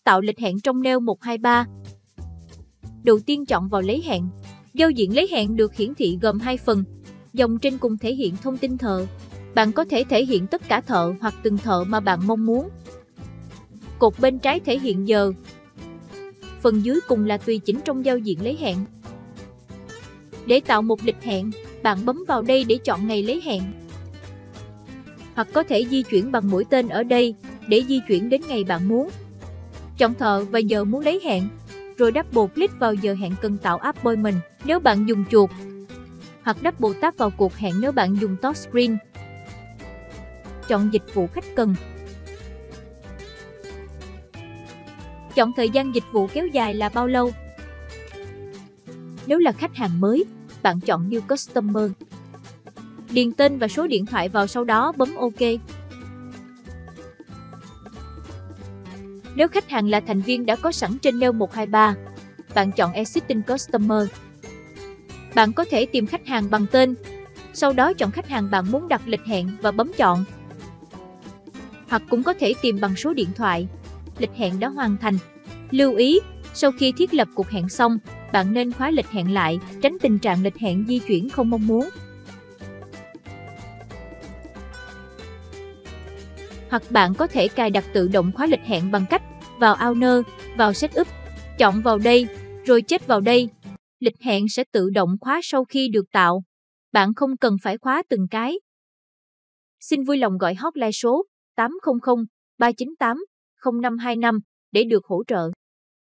tạo lịch hẹn trong Neo 123. Đầu tiên chọn vào lấy hẹn. Giao diện lấy hẹn được hiển thị gồm 2 phần. Dòng trên cùng thể hiện thông tin thợ. Bạn có thể thể hiện tất cả thợ hoặc từng thợ mà bạn mong muốn. Cột bên trái thể hiện giờ. Phần dưới cùng là tùy chỉnh trong giao diện lấy hẹn. Để tạo một lịch hẹn, bạn bấm vào đây để chọn ngày lấy hẹn. Hoặc có thể di chuyển bằng mũi tên ở đây để di chuyển đến ngày bạn muốn. Chọn thợ và giờ muốn lấy hẹn, rồi double click vào giờ hẹn cần tạo appointment nếu bạn dùng chuột, hoặc double tap vào cuộc hẹn nếu bạn dùng touchscreen. Chọn dịch vụ khách cần. Chọn thời gian dịch vụ kéo dài là bao lâu. Nếu là khách hàng mới, bạn chọn New Customer. Điền tên và số điện thoại vào, sau đó bấm OK. Nếu khách hàng là thành viên đã có sẵn trên Neo 123, bạn chọn Existing Customer. Bạn có thể tìm khách hàng bằng tên, sau đó chọn khách hàng bạn muốn đặt lịch hẹn và bấm chọn. Hoặc cũng có thể tìm bằng số điện thoại. Lịch hẹn đã hoàn thành. Lưu ý, sau khi thiết lập cuộc hẹn xong, bạn nên khóa lịch hẹn lại, tránh tình trạng lịch hẹn di chuyển không mong muốn. Hoặc bạn có thể cài đặt tự động khóa lịch hẹn bằng cách vào Owner, vào Setup, chọn vào đây, rồi check vào đây. Lịch hẹn sẽ tự động khóa sau khi được tạo. Bạn không cần phải khóa từng cái. Xin vui lòng gọi hotline số 800 398 0525 để được hỗ trợ.